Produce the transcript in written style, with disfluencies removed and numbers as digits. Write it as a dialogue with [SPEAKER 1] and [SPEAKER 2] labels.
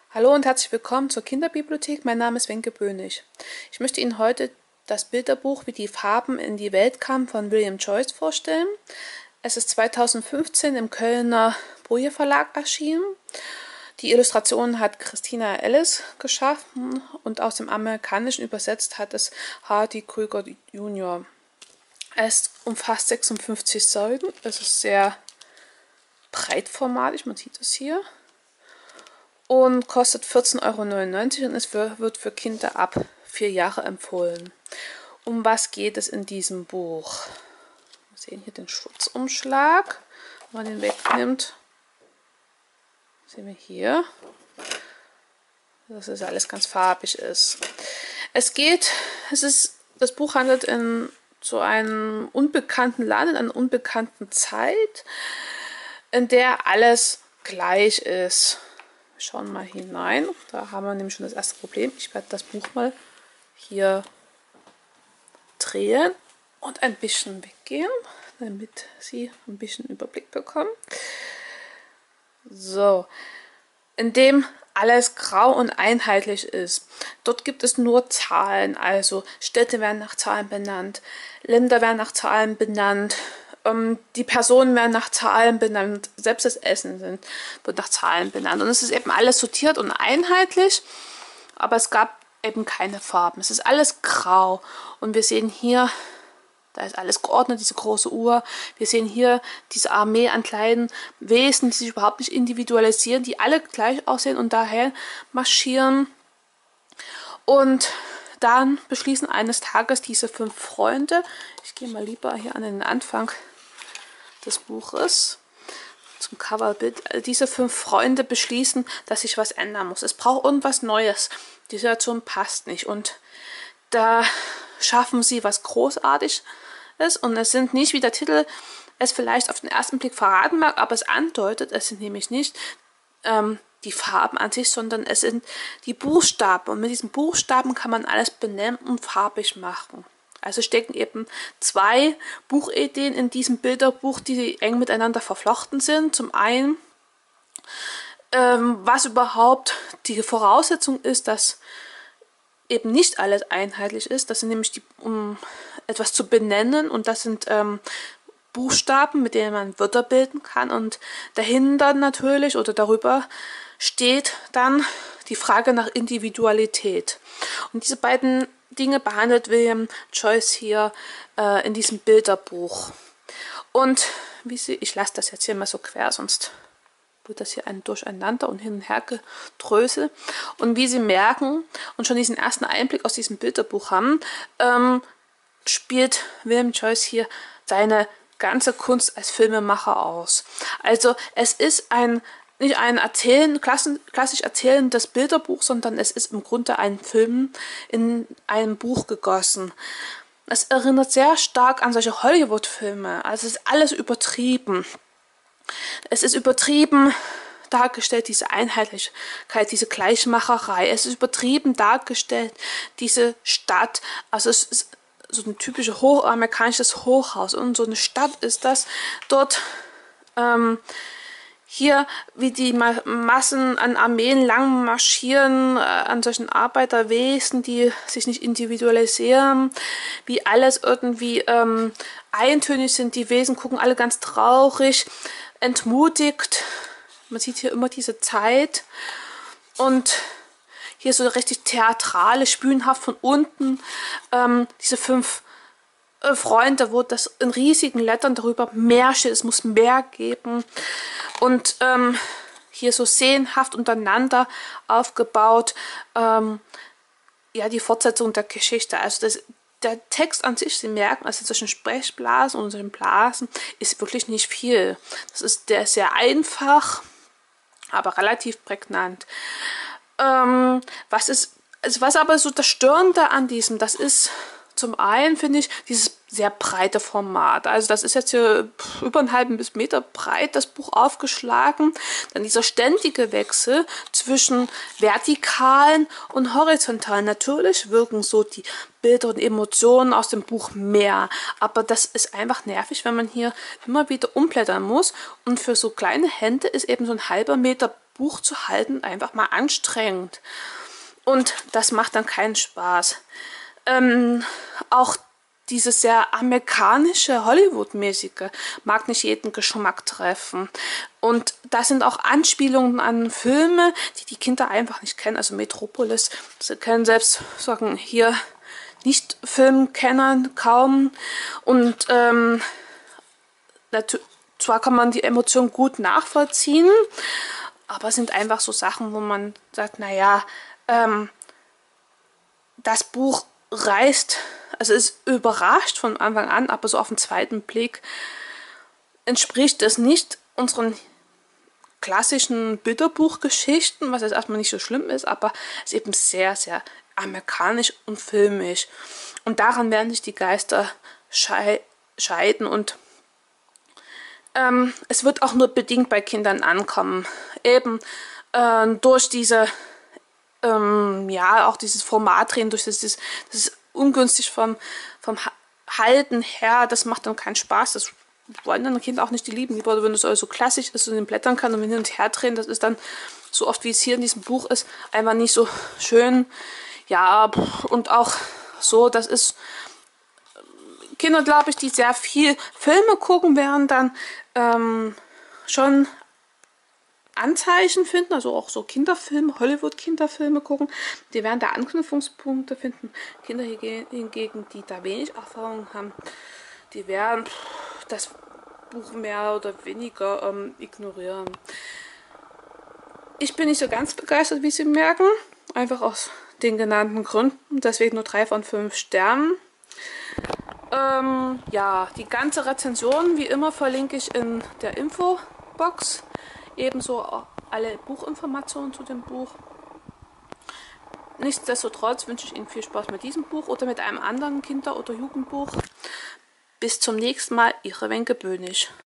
[SPEAKER 1] Hallo und herzlich willkommen zur Kinderbibliothek. Mein Name ist Wenke Böhnig. Ich möchte Ihnen heute das Bilderbuch Wie die Farben in die Welt kamen von William Joyce vorstellen. Es ist 2015 im Kölner Boje Verlag erschienen. Die Illustration hat Christina Ellis geschaffen und aus dem Amerikanischen übersetzt hat es Hardy Krüger Jr. Es umfasst 56 Seiten. Es ist sehr breitformatig, man sieht es hier. Und kostet 14,99 € und es wird für Kinder ab 4 Jahre empfohlen. Um was geht es in diesem Buch? Wir sehen hier den Schutzumschlag. Wenn man den wegnimmt, sehen wir hier, dass es alles ganz farbig ist. Das Buch handelt in so einem unbekannten Land, in einer unbekannten Zeit, in der alles gleich ist. Wir schauen mal hinein. Da haben wir nämlich schon das erste Problem. Ich werde das Buch mal hier drehen und ein bisschen weggehen, damit Sie ein bisschen Überblick bekommen. So, indem alles grau und einheitlich ist. Dort gibt es nur Zahlen, also Städte werden nach Zahlen benannt, Länder werden nach Zahlen benannt, die Personen werden nach Zahlen benannt, selbst das Essen wird nach Zahlen benannt. Und es ist eben alles sortiert und einheitlich, aber es gab eben keine Farben. Es ist alles grau. Und wir sehen hier, da ist alles geordnet, diese große Uhr. Wir sehen hier diese Armee an kleinen Wesen, die sich überhaupt nicht individualisieren, die alle gleich aussehen und daher marschieren. Und dann beschließen eines Tages diese 5 Freunde, ich gehe mal lieber hier an den Anfang des Buches, zum Coverbild, diese 5 Freunde beschließen, dass sich was ändern muss. Es braucht irgendwas Neues. Die Situation passt nicht. Und da schaffen sie was Großartiges. Und es sind nicht, wie der Titel es vielleicht auf den ersten Blick verraten mag, aber es andeutet, es sind nämlich nicht die Farben an sich, sondern es sind die Buchstaben. Und mit diesen Buchstaben kann man alles benennen und farbig machen. Also stecken eben 2 Buchideen in diesem Bilderbuch, die eng miteinander verflochten sind. Zum einen, was überhaupt die Voraussetzung ist, dass eben nicht alles einheitlich ist. Das sind nämlich um etwas zu benennen, und das sind Buchstaben, mit denen man Wörter bilden kann, und dahinter natürlich oder darüber steht dann die Frage nach Individualität. Und diese beiden Dinge behandelt William Joyce hier in diesem Bilderbuch. Und ich lasse das jetzt hier mal so quer, sonst wird das hier ein Durcheinander und hin und her gedrösel. Und wie Sie merken und schon diesen ersten Einblick aus diesem Bilderbuch haben, spielt William Joyce hier seine ganze Kunst als Filmemacher aus. Also es ist nicht ein klassisch erzählendes Bilderbuch, sondern es ist im Grunde ein Film in einem Buch gegossen. Es erinnert sehr stark an solche Hollywood-Filme. Also es ist alles übertrieben. Es ist übertrieben dargestellt, diese Einheitlichkeit, diese Gleichmacherei. Es ist übertrieben dargestellt, diese Stadt. Also es ist so ein typisches amerikanisches Hochhaus. Und so eine Stadt ist das. Dort hier, wie die Massen an Armeen lang marschieren, an solchen Arbeiterwesen, die sich nicht individualisieren, wie alles irgendwie eintönig sind. Die Wesen gucken alle ganz traurig, entmutigt. Man sieht hier immer diese Zeit. Und hier so richtig theatralisch, bühnenhaft von unten. Diese 5 Freunde, wo das in riesigen Lettern darüber mehr steht, es muss mehr geben. Und hier so szenenhaft untereinander aufgebaut, ja, die Fortsetzung der Geschichte. Also der Text an sich, Sie merken, also zwischen Sprechblasen und solchen Blasen ist wirklich nicht viel. Der ist sehr einfach, aber relativ prägnant. Was aber so das Störende an diesem, das ist zum einen, finde ich, dieses sehr breite Format. Also das ist jetzt hier über einen halben Meter breit, das Buch aufgeschlagen. Dann dieser ständige Wechsel zwischen vertikalen und horizontalen. Natürlich wirken so die Bilder und Emotionen aus dem Buch mehr. Aber das ist einfach nervig, wenn man hier immer wieder umblättern muss. Und für so kleine Hände ist eben so ein halber Meter Buch zu halten einfach mal anstrengend. Und das macht dann keinen Spaß. Auch dieses sehr amerikanische, Hollywood-mäßige mag nicht jeden Geschmack treffen. Und da sind auch Anspielungen an Filme, die die Kinder einfach nicht kennen. Also Metropolis, sie können selbst sagen, hier nicht Filmkennern kaum. Und zwar kann man die Emotionen gut nachvollziehen, aber es sind einfach so Sachen, wo man sagt, naja, das Buch reißt, also ist überrascht von Anfang an, aber so auf den zweiten Blick entspricht es nicht unseren klassischen Bilderbuchgeschichten, was jetzt erstmal nicht so schlimm ist, aber es ist eben sehr, sehr amerikanisch und filmisch. Und daran werden sich die Geister scheiden und es wird auch nur bedingt bei Kindern ankommen. Eben durch diese ja, auch dieses Format drehen, durch das ist ungünstig vom Halten her, das macht dann keinen Spaß, das wollen dann Kinder auch nicht, die lieben lieber, wenn es so klassisch ist und den Blättern kann und hin und her drehen, das ist dann so oft, wie es hier in diesem Buch ist, einfach nicht so schön, ja, und auch so, das ist Kinder, glaube ich, die sehr viel Filme gucken, werden dann schon Anzeichen finden, also auch so Kinderfilme, Hollywood-Kinderfilme gucken, die werden da Anknüpfungspunkte finden. Kinder hingegen, die da wenig Erfahrung haben, die werden das Buch mehr oder weniger ignorieren. Ich bin nicht so ganz begeistert, wie Sie merken, einfach aus den genannten Gründen, deswegen nur 3 von 5 Sternen. Ja, die ganze Rezension, wie immer, verlinke ich in der Infobox. Ebenso alle Buchinformationen zu dem Buch. Nichtsdestotrotz wünsche ich Ihnen viel Spaß mit diesem Buch oder mit einem anderen Kinder- oder Jugendbuch. Bis zum nächsten Mal, Ihre Wenke Böhnisch.